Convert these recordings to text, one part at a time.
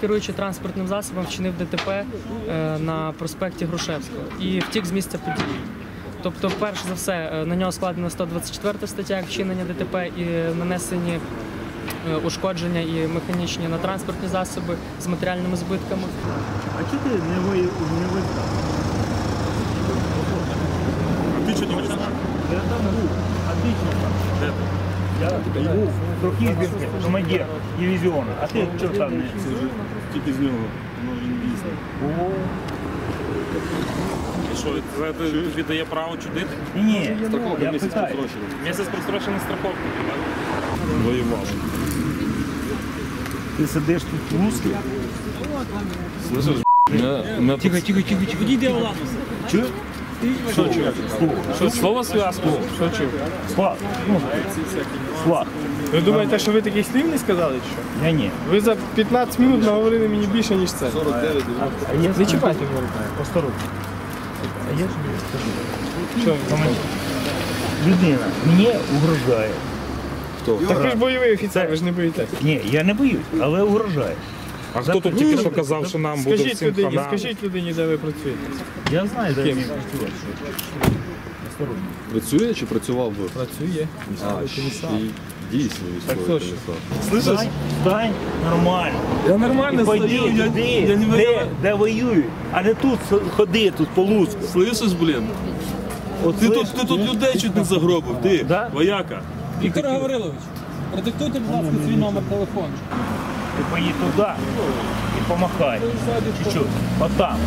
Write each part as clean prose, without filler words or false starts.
керуючи транспортним засобом, вчинив ДТП на проспекті Грушевського і втік з місця події. Тобто, перш за все, на нього складена 124 стаття як вчинення ДТП і нанесені ушкодження і механічні на транспортні засоби з матеріальними збитками. А чи ти не визнав? Ти чого не визнав? Я там був. А ти що там? Де ти? Я був Трохівський, командир дивізіону. А ти чого там не? Це вже тільки з нього, він дійсний. І що, це тобі дає право чудити? Ні, Страховка я місяць питаю. просрочена. Місяць просрочена страховка. Воював. Ти сидиш тут в Луцьку? Слышиш? Тихо, відійди, Оланус. Чуєш? Що чув? Що, слово зв'язку? Що чув? Слав. Слав. Ви думаєте, що ви таких слів не сказали, чи що? Я ні. Ви за 15 хвилин наговорили мені більше, ніж це. Не чіпайте мене. Осторожно. А я ж не скажу. Що? Командир. Людина мені угрожає. Так ви ж бойовий офіцер, ви ж не боїтесь. Ні, я не боюсь, але угрожає. А хто тут тільки що казав, що нам буде всім хана? Скажіть людині, де ви працюєте. Я знаю, де він працює. Осторожно. Працює чи працював би? Працює. Дійсно, військовий комісар. Слышиш? Стань нормально. Я нормально Пойди туди, де воюють, а не тут ходи, тут по Луцьку. Слышиш, блін? Ти тут людей чуть не загробив, ти, Да? вояка. Віктор Гаврилович, продиктуйте, будь ласка, свій номер телефону. Ти поїдь туди і помахай. Чуть-чуть. Отам.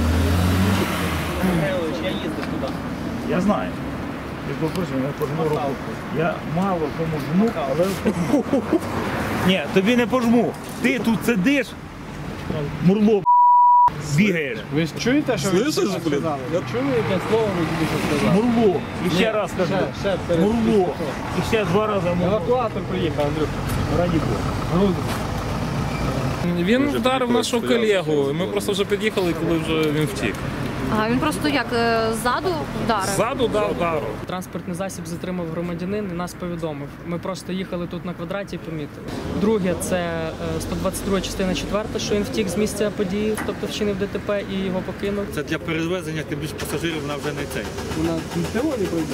Я їздив туди. Я знаю. Ти попросив, я пожму руку. Я мало кому жму, але пожму. Ні, тобі не пожму. Ти тут сидиш, мурло бігаєш. Ви ж чуєте, що ви Слышиш, сказали? блін? Чуєте слово, ви тільки що сказали? Мурло. І ще раз кажу. Ще перед... Мурло. І ще 2 рази мурло. Евакуатор приїхав, Андрюха. Раді Бога. Він вдарив нашого колегу, ми просто вже під'їхали, коли вже він втік. А він просто як ззаду вдарив? Ззаду дав удару. Транспортний засіб затримав громадянин і нас повідомив. Ми просто їхали тут на квадраті і помітили. Друге, це 122 частина 4, що він втік з місця події, тобто вчинив ДТП і його покинув. Це для перевезення тим більше пасажирів вона вже не цей. Вона ТО не пройде.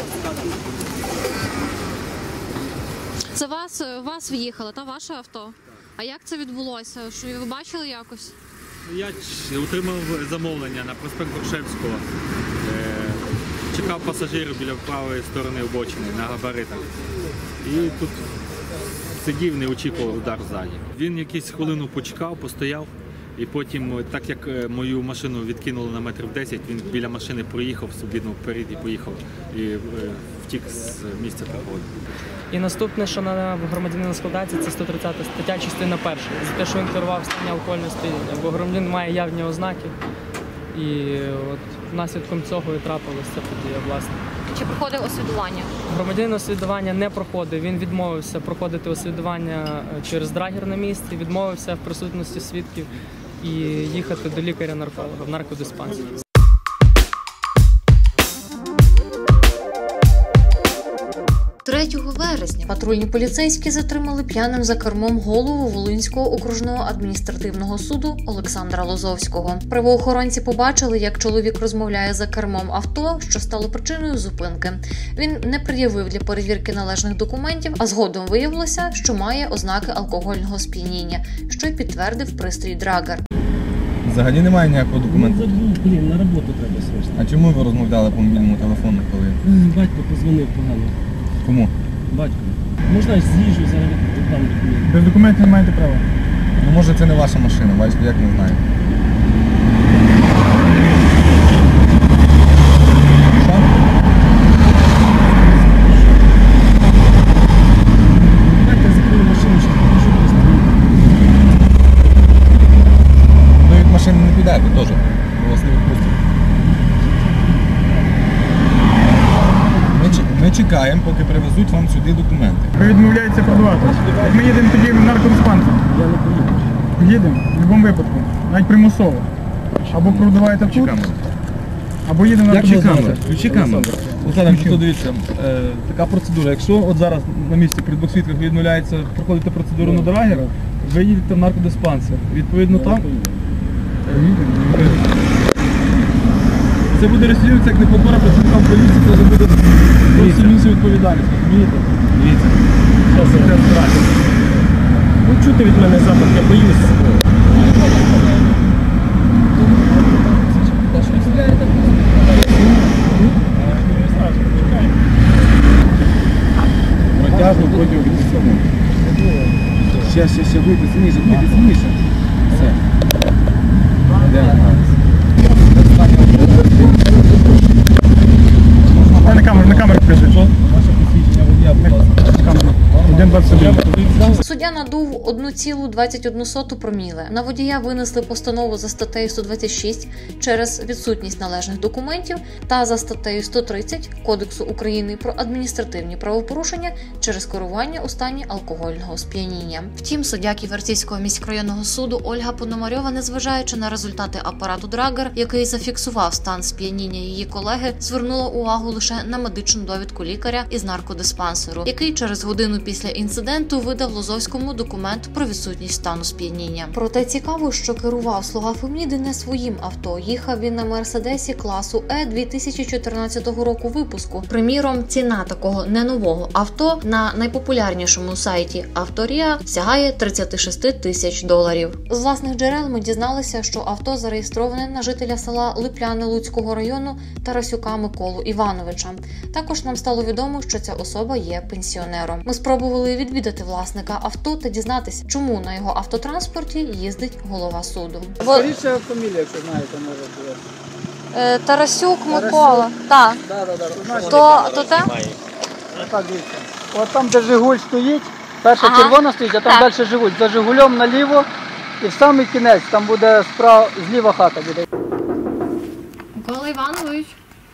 Це вас в'їхало, та ваше авто. А як це відбулося? Що ви бачили якось? Я отримав замовлення на проспект Грушевського. Чекав пасажирів біля правої сторони обочини на габаритах. І тут сидів, не очікував удар ззаді. Він якусь хвилину почекав, постояв. І потім, так як мою машину відкинули на метрів 10, він біля машини проїхав собі вперед і поїхав. І втік з місця пригоди. І наступне, що на громадянина складається, це 130 стаття, частина 1. За те, що він керував в стані алкогольного сп'яніння. Бо громадянин має явні ознаки. І от наслідком цього і трапилася ця подія, власне. Чи проходив освідування? Громадянин освідування не проходив. Він відмовився проходити освідування через драгер на місці, відмовився в присутності свідків і їхати до лікаря-нарколога в наркодиспансер. 3 вересня патрульні поліцейські затримали п'яним за кермом голову Волинського окружного адміністративного суду Олександра Лозовського. Правоохоронці побачили, як чоловік розмовляє за кермом авто, що стало причиною зупинки. Він не пред'явив для перевірки належних документів, а згодом виявилося, що має ознаки алкогольного сп'яніння, що й підтвердив пристрій Драгер. Взагалі немає ніякого документу. Блін, на роботу треба свести. А чому ви розмовляли по мобільному телефону, коли? Батько позвонив погано. Кому? Батько. Можна з'їжджу, зараз там документи. Без документів не маєте права. Ну може це не ваша машина, бачите, як не знаю. Що? Давайте закрию машину, щоб покажу просто. Ви від машини не підете теж. Вас не відпустять. Ми чекаємо, поки привезуть вам сюди документи. Ви відмовляєтеся продавати. Ми їдемо тоді в наркодиспансер. Я не поїду. Їдемо, в будь-якому випадку. Навіть примусово. Або продаваєте тут, або їдемо на наркодиспансер. Включи камеру. Олександр, просто дивіться, така процедура. Якщо от зараз на місці при 2 свідках відмовляється проходити процедуру на драгер, ви їдете в наркодиспансер. Відповідно там Це буде розцінюватися як непокора працівникам поліції, це вже буде зовсім інша відповідальність, розумієте? Дивіться, зараз я розбираюся. Ну чути від мене запах, я боюсь. Протяжно протягом від цього. Ще вийти сильніше, Все. На камеру покажи. Ваше посвідчення водія, будь ласка. 1,21. Суддя надув 1,21 проміле. На водія винесли постанову за статтею 126 через відсутність належних документів та за статтею 130 Кодексу України про адміністративні правопорушення через керування у стані алкогольного сп'яніння. Втім, суддя Ківерцівського міськрайонного суду Ольга Пономарьова, незважаючи на результати апарату Драгер, який зафіксував стан сп'яніння її колеги, звернула увагу лише на медичну довідку лікаря із наркодиспансеру, який через годину після інциденту видав Лозовському документ про відсутність стану сп'яніння. Проте цікаво, що керував слуга Феміди не своїм авто. Їхав він на Мерседесі класу Е 2014 року випуску. Приміром, ціна такого ненового авто на найпопулярнішому сайті Авторія сягає $36 тисяч. З власних джерел ми дізналися, що авто зареєстроване на жителя села Липляни Луцького району Тарасюка Миколу Івановича. Також нам стало відомо, що ця особа є пенсіонером. Ми спробували відвідати власника авто та дізнатися, чому на його автотранспорті їздить голова суду. Скоріше фамілія, якщо знаєте, може бути. Тарасюк Микола. Так. То те? Так, дивіться. От там, де Жигуль стоїть, перша Ага. червона стоїть, а там Так. далі Жигуль. За Жигулем наліво і в самий кінець, там буде справа, зліва хата буде. Микола Іванович.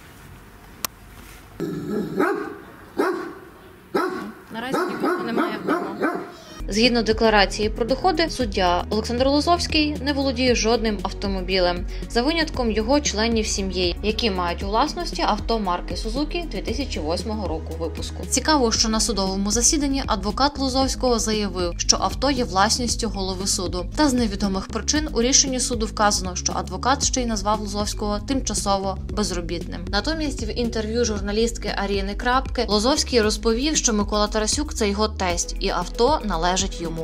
Наразі нікого немає вдома. Згідно декларації про доходи, суддя Олександр Лозовський не володіє жодним автомобілем, за винятком його членів сім'ї, які мають у власності авто марки Сузукі 2008 року випуску. Цікаво, що на судовому засіданні адвокат Лозовського заявив, що авто є власністю голови суду. Та з невідомих причин у рішенні суду вказано, що адвокат ще й назвав Лозовського тимчасово безробітним. Натомість в інтерв'ю журналістки Аріни Крапки Лозовський розповів, що Микола Тарасюк – це його тесть, і авто належить йому.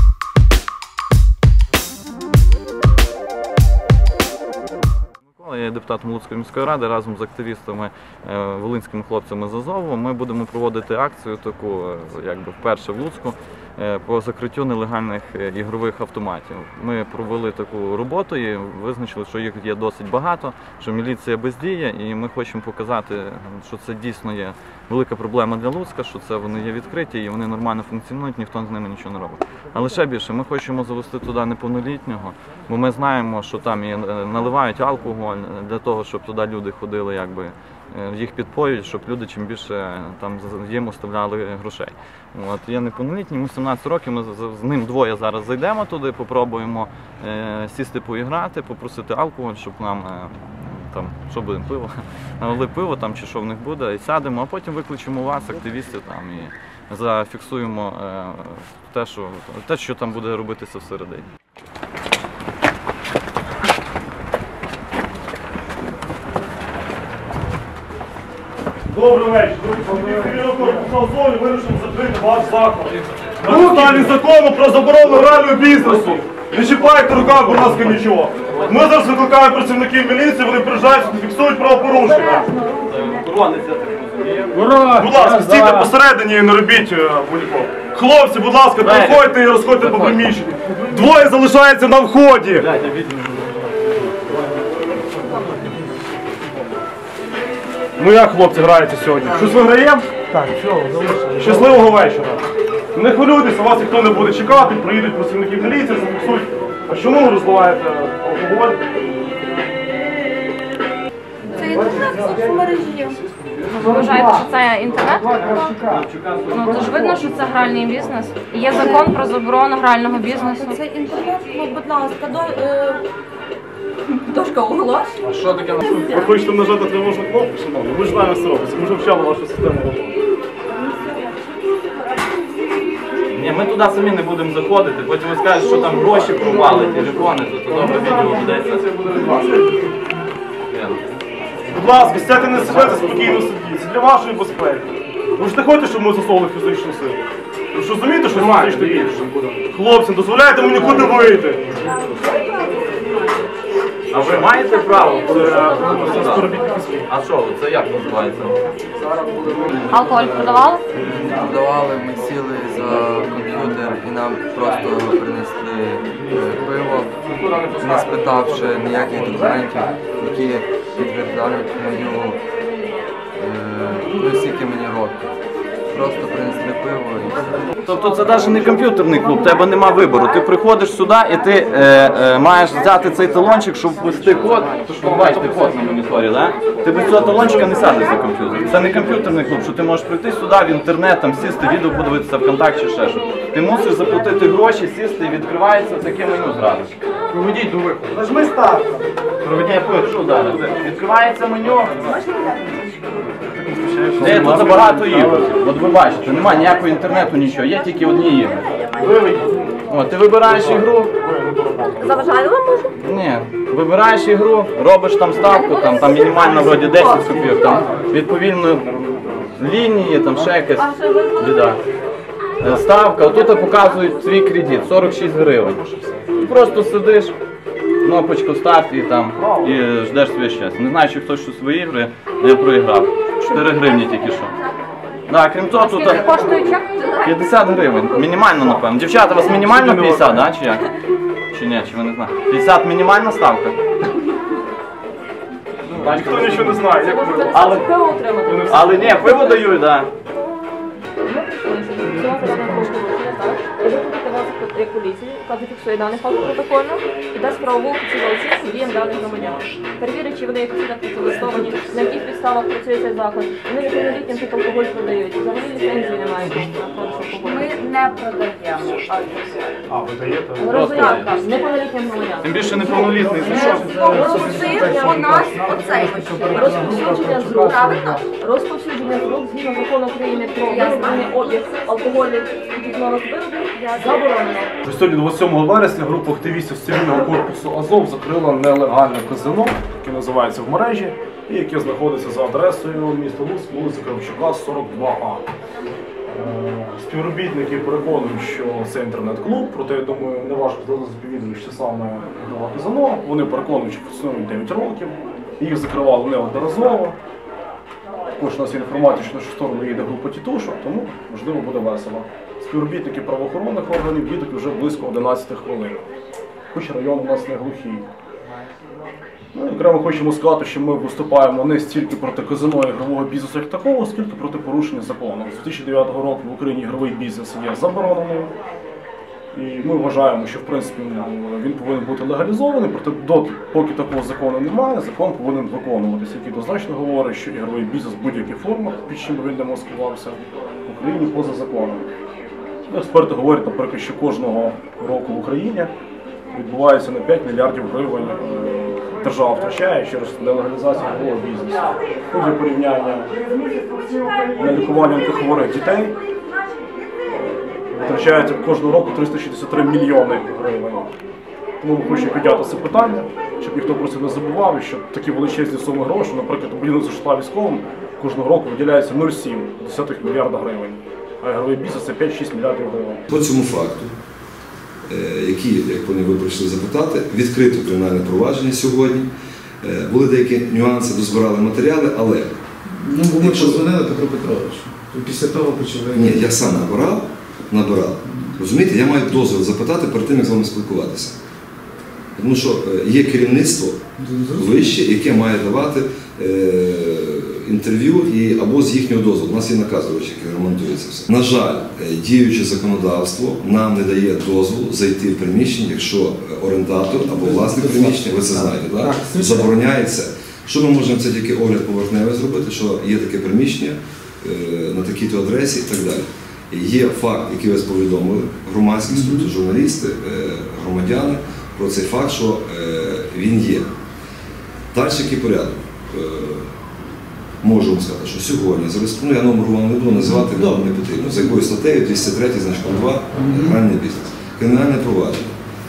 Я є депутатом Луцької міської ради разом з активістами, волинськими хлопцями з Азову. Ми будемо проводити акцію таку, якби вперше в Луцьку, по закриттю нелегальних ігрових автоматів. Ми провели таку роботу і визначили, що їх є досить багато, що міліція бездіє, і ми хочемо показати, що це дійсно є велика проблема для Луцька, що це вони є відкриті і вони нормально функціонують, ніхто з ними нічого не робить. Але ще більше, ми хочемо завести туди неповнолітнього, бо ми знаємо, що там і наливають алкоголь для того, щоб туди люди ходили, якби їх підпоюють, щоб люди чим більше там їм оставляли грошей. От, є неповнолітній, йому 17 років, ми з ним двоє зараз зайдемо туди, попробуємо сісти поіграти, попросити алкоголь, щоб нам там, що будемо, пиво, налили пиво там чи що в них буде, і сядемо, а потім викличемо вас, активістів, там, і зафіксуємо те, що там буде робитися всередині. Добрий вечір. Ми вирішили закрити ваш заклад. На підставі закону про заборону грального бізнесу. Не чіпайте руками, будь ласка, нічого. Ми зараз викликаємо працівників міліції, вони приїжджають і фіксують правопорушення. Будь ласка, стійте посередині і не робіть будь-кого. Хлопці, будь ласка, приходьте і розходьте по приміщенню. Двоє залишається на вході. Ну як хлопці граєте сьогодні? Щось виграємо? Так, щасливого вечора. Не хвилюйтеся, вас ніхто не буде чекати, приїдуть працівники міліції, зафіксують. А чому ви розливаєте алкоголь? Це інтернет в соцмережі. Ви вважаєте, що це інтернет? Ну, то ж видно, що це гральний бізнес. Є закон про заборону грального бізнесу. Це інтернет, ну, будь ласка, дошка оголошень. А що таке? Ви хочете нажати тривожну кнопку, шановні? Ми ж знаємо, що робиться, ми вже вчали вашу систему роботи. Ні, ми ми туди самі не будемо заходити, потім ви скажете, що там гроші пропали, телефони, то добре відео ведеться. Будь ласка, сядьте на себе та спокійно сидіть. Це для вашої безпеки. Ви ж не хочете, щоб ми застосовували фізичну силу? Ви ж розумієте, що це фізично більше? Хлопці, дозволяйте мені нікуди вийти. А ви маєте право? А що, це як називається? Алкоголь продавали? Продавали, ми сіли за комп'ютер і нам просто принесли пиво, не спитавши ніяких документів, які підтверджують мою, скільки мені років. Просто принесли пиво і все. Тобто це навіть не комп'ютерний клуб, у тебе нема вибору. Ти приходиш сюди і ти маєш взяти цей талончик, щоб ввести код. Бачите, код на моніторі, да? Ти без цього талончика не сядеш за комп'ютер. Це не комп'ютерний клуб, що ти можеш прийти сюди в інтернет, там сісти, відео подивитися ВКонтакті чи ще щось. Ти мусиш заплатити гроші, сісти і відкривається таке меню зразу. Проведіть до виходу. Нажми старт. Проведіть, пишу далі. Відкривається меню. Тут забагато ігор. От ви бачите, немає ніякого інтернету, нічого, є тільки одні ігри. От, ти вибираєш ігру. Заважаю вам може? Ні, вибираєш ігру, робиш там ставку, там мінімально вроді 10 копійок, там відповідно лінії, там ще якась біда. Ставка, отут показують твій кредит, 46 гривень. Просто сидиш, кнопочку старт і ждеш своє щастя. Не знаю, чи хтось щось виіграє, я проіграв. 4 гривні тільки що. Да, крім того, тут 50 гривень. Мінімально, напевно. Дівчата, у вас мінімально 50, да? Чи як? Чи ні, чи ви не знаєте? 50 мінімальна ставка? Ніхто нічого не знає, як ви. Але ні, пиво дають, так. Як поліції, яка зафіксує даний факт протокольно і дасть правову офіційну оцінку діям даних громадян. Перевірить, чи вони офіційно працевлаштовані, на яких підставах працює цей заклад. Вони неповнолітнім тут алкоголь продають. Взагалі ліцензії немає на продаж алкоголю. Ми не продаємо алкоголь. А, ви даєте? Роздаємо неповнолітнім громадянам. Тим більше неповнолітний, за що? Розповсюдження з рук. Розповсюдження з рук згідно закону України про заборонений обіг алкоголю і піднових виробів заборонено. Сьогодні, 27 вересня, група активістів цивільного корпусу «Азов» закрила нелегальне казино, яке називається «В мережі», і яке знаходиться за адресою міста Луцьк, вулиця Кравчука, 42А. Співробітники переконують, що це інтернет-клуб, проте, я думаю, не важко заповідати, що саме ігрове казино. Вони переконують, що функціонують 9 років, їх закривали неодноразово. Також у нас є інформація, що на нашу сторону їде група тітушок, тому, можливо, буде весело. Співробітники правоохоронних органів їдуть вже близько 11 хвилин. Хоч район у нас не глухий. Ну, окремо хочемо сказати, що ми виступаємо не стільки проти казино і ігрового бізнесу як такого, скільки проти порушення закону. З 2009 року в Україні ігровий бізнес є забороненим. І ми вважаємо, що в принципі він повинен бути легалізований, проте поки такого закону немає, закон повинен виконуватися, який однозначно говорить, що ігровий бізнес в будь-яких формах, під чим він демаскувався, в Україні поза законом. Експерти говорять, наприклад, що кожного року в Україні відбувається на 5 мільярдів гривень держава втрачає через нелегалізацію ігрового бізнесу. Тут є порівняння на лікування онкохворих дітей. Витрачається кожного року 363 мільйони гривень. Тому ми хочемо підняти це питання, щоб ніхто про це не забував, і що такі величезні суми грошей, наприклад, у будівництво житла військовим кожного року виділяється 0,7 мільярда гривень, а ігровий бізнес це 5-6 мільярдів гривень. По цьому факту, які, як вони ви прийшли запитати, відкрито кримінальне провадження сьогодні. Були деякі нюанси, дозбирали матеріали, але... Ну, бо ми подзвонили Петру Петровичу. Після того почали... Ні, я сам набирав. Розумієте, я маю дозвіл запитати перед тим, як з вами спілкуватися. Тому що є керівництво вище, яке має давати інтерв'ю або з їхнього дозволу. У нас є наказувач, який ремонтується все. На жаль, діюче законодавство нам не дає дозволу зайти в приміщення, якщо орендатор або власник приміщення, ви це знаєте, так? Забороняється. Що ми можемо, це тільки огляд поверхневий зробити, що є таке приміщення на такій-то адресі і так далі. Є факт, який ви повідомили, громадські структури, журналісти, громадяни, про цей факт, що він є. Далі який порядок? можу вам сказати, що сьогодні я номер вам не буду називати, вам не потрібно. За якою статтею 203 значком 2 гральний бізнес. Кримінальне провадження.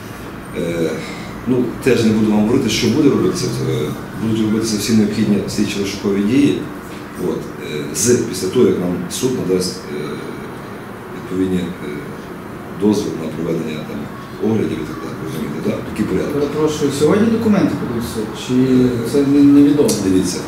Теж не буду вам говорити, що буде робитися. Будуть робитися всі необхідні слідчо-розшукові дії. Після того, як нам суд надасть відповідні дозвіл на проведення оглядів і так далі, розумієте, так? Такий порядок. Перепрошую, сьогодні документи подадуть в суд? Чи це невідомо? Дивіться,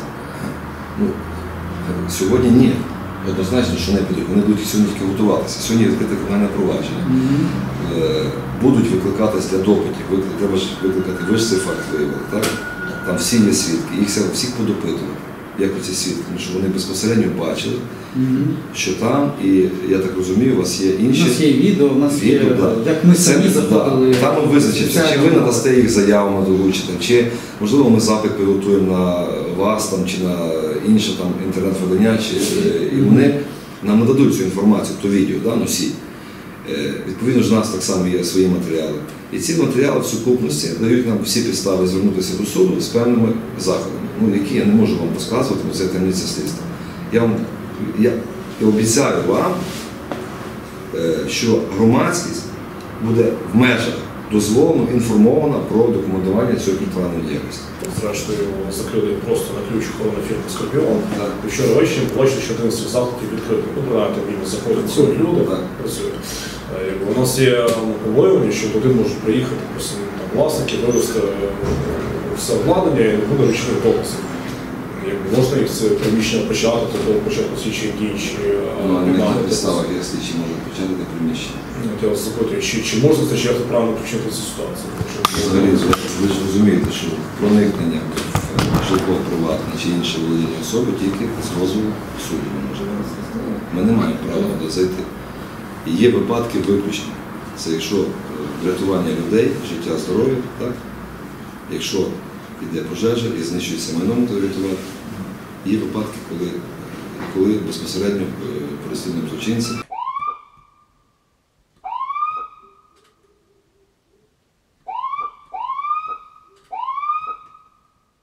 сьогодні ні. Однозначно, що не підуть. Вони будуть сьогодні тільки готуватися. Сьогодні відкрите кримінальне провадження. Будуть викликатись для допитів. Треба ж викликати, ви ж цей факт виявили, так? Там всі є свідки, їх всіх подопитували. Як ці свідки? Тому що вони безпосередньо бачили, що там, і я так розумію, у вас є інші... У нас є відео, у нас є, як ми самі заходили. Там ми визначиться, чи ви надасте їх заяву на долучення, чи, можливо, ми запит підготуємо на вас, чи на інше інтернет-видання, і вони нам нададуть цю інформацію, то відео, носій. Відповідно ж, у нас так само є свої матеріали. І ці матеріали в сукупності дають нам всі підстави звернутися до суду з певними заходами, які я не можу вам розказувати, бо це таємниця слідства. Я обіцяю вам, що громадськість буде в межах дозволено інформована про документування цієї протиправної діяльності. Зрештою, закрили просто на ключ охорони фірми «Скорпіон». Вчора ввечері побачили, що один з цих закладів відкритий. Принаймні, він заходять свої люди, працюють. У нас є побоювання, що туди можуть приїхати власники, вивезти все обладнання і не буде ручних дописів. Можна їх це приміщення почати, до початку слідчих дій, чи... На підставах, як слідчі можуть почати до приміщення. Я вас запитую, чи можна зачати правильно включити цю ситуацію? Взагалі, ви ж розумієте, що проникнення в житло приватне чи інше володіння особи тільки з дозволу суду може. Ми не маємо права туди зайти. І є випадки виключення. Це якщо врятування людей, життя, здоров'я, так? Якщо йде пожежа і знищується майно, то врятувати. Є випадки, коли безпосередньо переслідуємо злочинця.